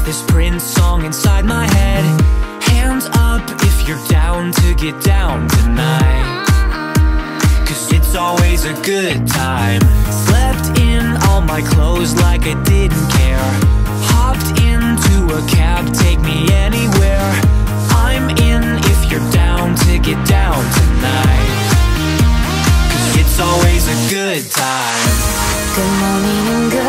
this Prince song inside my head. Hands up if you're down to get down tonight, 'cause it's always a good time. Slept in all my clothes like I didn't care. Hopped into a cab, take me anywhere. I'm in if you're down to get down tonight, 'cause it's always a good time. Good morning and good